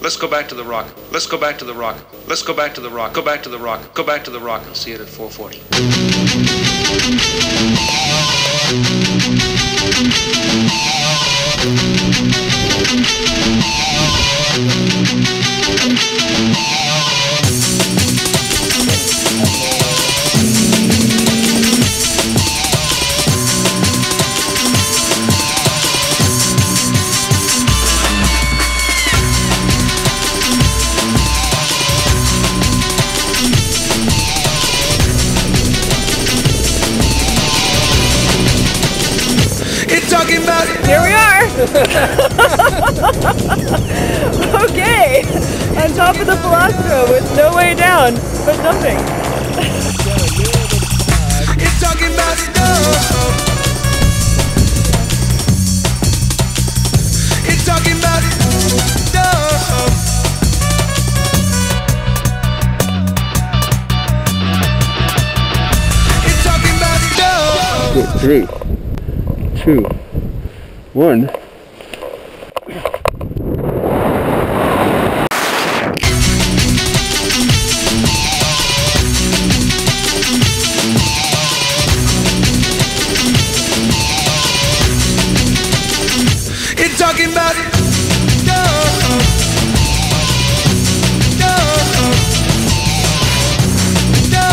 Let's go back to the rock. Let's go back to the rock. Let's go back to the rock. Go back to the rock. Go back to the rock and see it at 4:40. Here we are! Okay! On top of the Palazzo with no way down, but jumping. It's talking about it, no. It's talking about it, no. It's talking about it, no. 3, 2, 1. It's talking about it, no, no, no.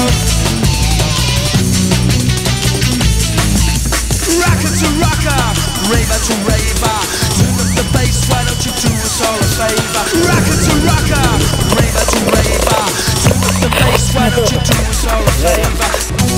Rocker to rocker, raver to raver, turn up the bass, why don't you do us all a favor? Rocker to rocker, raver to raver, turn up the bass, why don't you do us all a favor?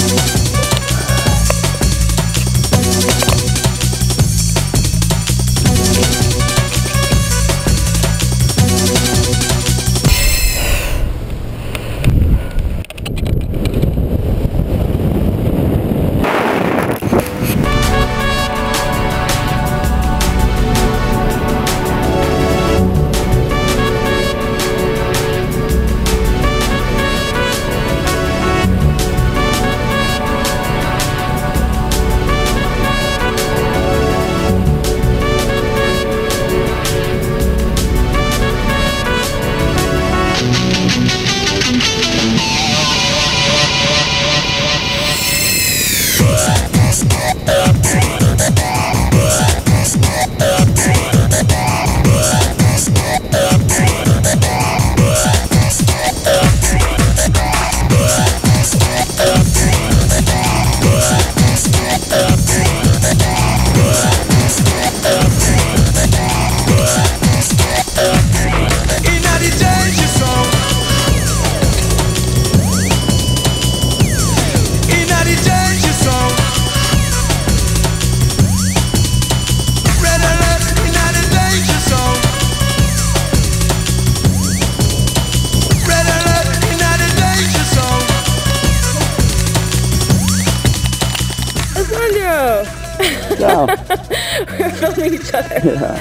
Ciao. We're filming each other. Yeah.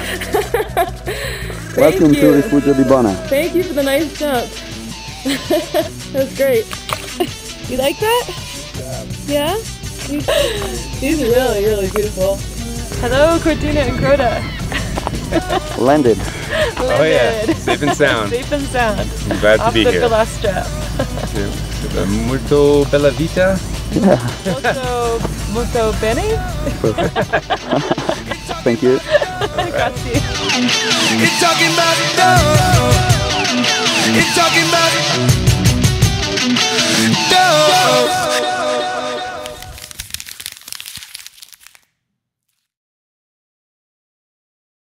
Welcome to Rifugio di Bona. Thank you for the nice jump. That was great. You like that? Yeah? These are really, really beautiful. Hello, Cortina and Crota. Landed. Oh yeah, safe and sound. Safe and sound. I'm glad to be here. Off the Galestra. Molto bella vita. Yeah. Molto bene? Thank you. Grazie. It's talking about it, no. It's talking about it, no.